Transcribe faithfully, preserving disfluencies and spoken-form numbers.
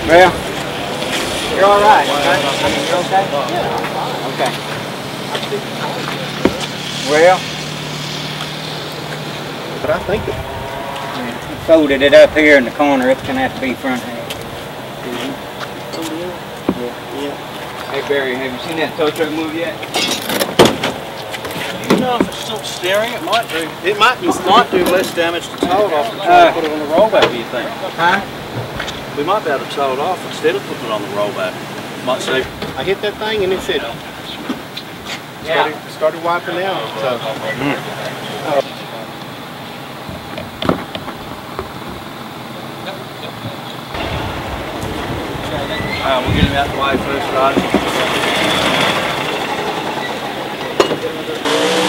Well, you're all right, okay? I mean, you're okay? Yeah. Okay. Well, but I think it, yeah, folded it up here in the corner. It's gonna have to be front half. mm-hmm. yeah. yeah. Hey Barry, have you seen that tow truck move yet? You know, if it's still steering, it might do. It might do, might do less damage to tow it off than Uh, put it on the rollback. Do you think? Huh? We might be able to tow it off instead of putting it on the rollback. Might say. I hit that thing and it said. Yeah. Started, started wiping out. So. Mm. Uh, Alright, we'll get him out the way first, Rod.